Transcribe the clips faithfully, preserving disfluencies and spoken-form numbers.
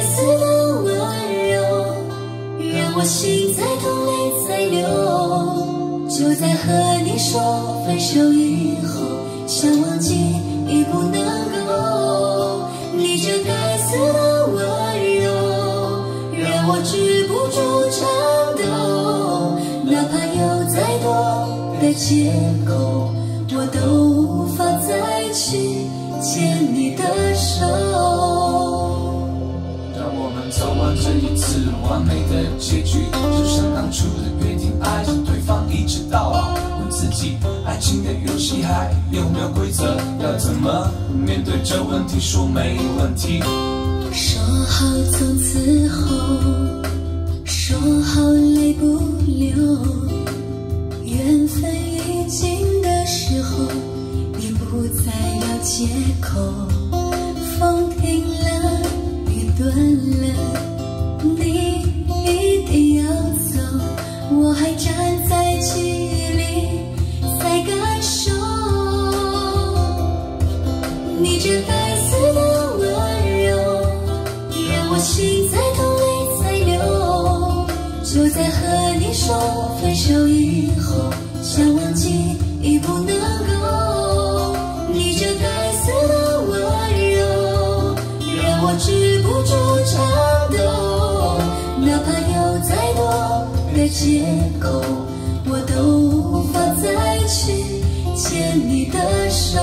丝的温柔，让我心在痛泪在流。就在和你说分手以后，想忘记已不能够。你这该死的温柔，让我止不住颤抖。哪怕有再多的借口，我都无法再去牵你的手。 让我们走完这一次完美的结局，就像当初的约定，爱着对方一直到老。问自己，爱情的游戏还有没有规则？要怎么面对这问题？说没问题。 说好从此后，说好泪不流。缘分已尽的时候，也不再要借口。风停了，雨断了，你一定要走，我还站在记忆里在感受。你这该死的温柔，让我心在痛泪在流。就在和你说分手以后，想忘记已不能够。你这该死的温柔，让我止不住颤抖。哪怕有再多的借口，我都无法再去牵你的手。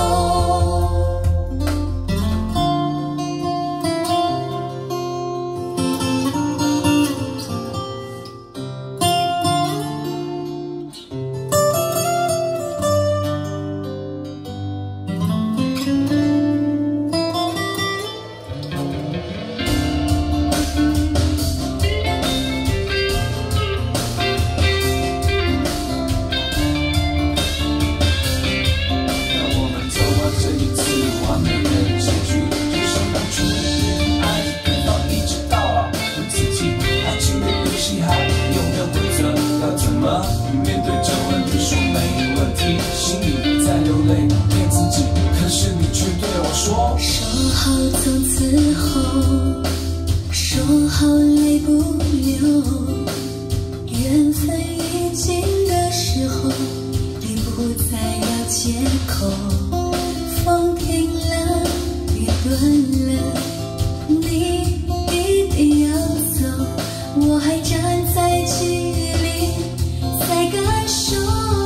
面对这问题说没问题，心里在流泪骗自己，可是你却对我说， 说好从此后，说好泪不流。缘分已尽的时候，也不再要借口。风停了，雨断了，你一定要走，我还站在记忆里在感受。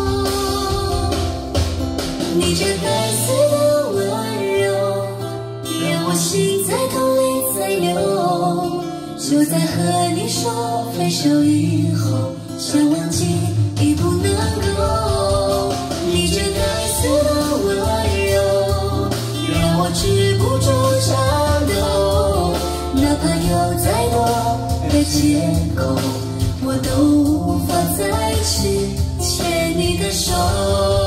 你这该死的温柔，让我心在痛泪在流。就在和你说分手以后，想忘记已不能够。你这该死的温柔，让我止不住颤抖。哪怕有再多的借口，我都无法再去牵你的手。